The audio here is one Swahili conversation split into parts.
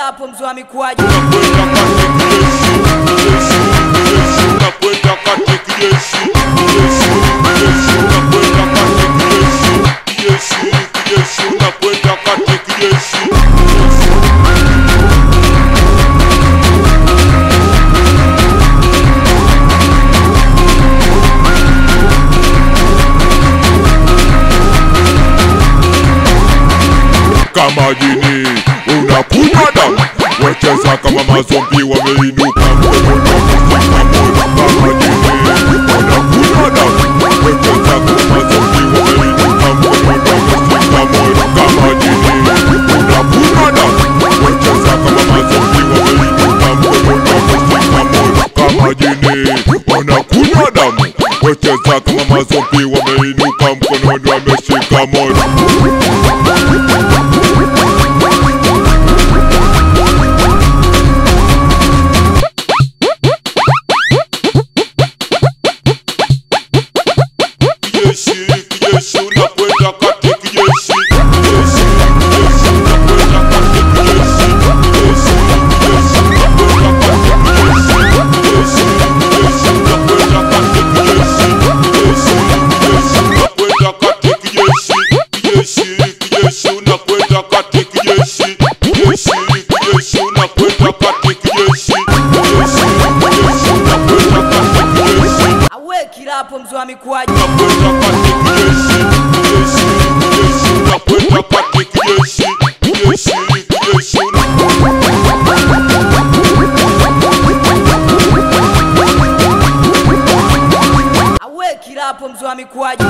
hapo mzee wa mikwaju. Kama jini unakunywa damu, wecheza kama mazombi wameinuka. Kama jini unakunywa damu, wecheza kama mazombi wameinuka. Kama jini unakunywa damu, wecheza kama mazombi wameinuka. Kama jini unakunywa damu, wecheza kama mazombi wameinuka, mkononi wameshika moto. Hapo mzee wa mikwaju. Awe kila hapo mzee wa mikwaju.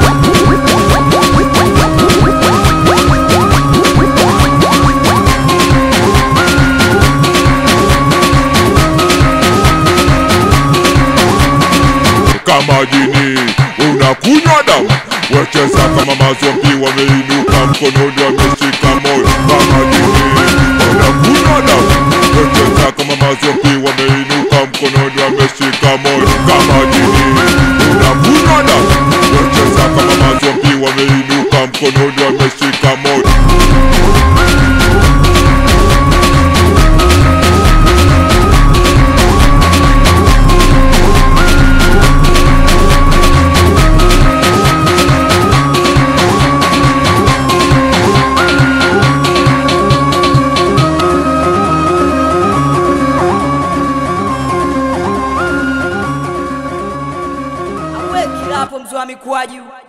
Kama jini unakunywa damu, wecheza kama mazombi wameinuka, mkononi wameshika moyo. Kama jini unakunywa damu, wecheza kama mazombi wameinuka, mkononi wameshika moyo. Kama jini unakunywa damu, wecheza kama mazombi wameinuka, mkononi wameshika moyo. Hapo mzee wa mikwaju.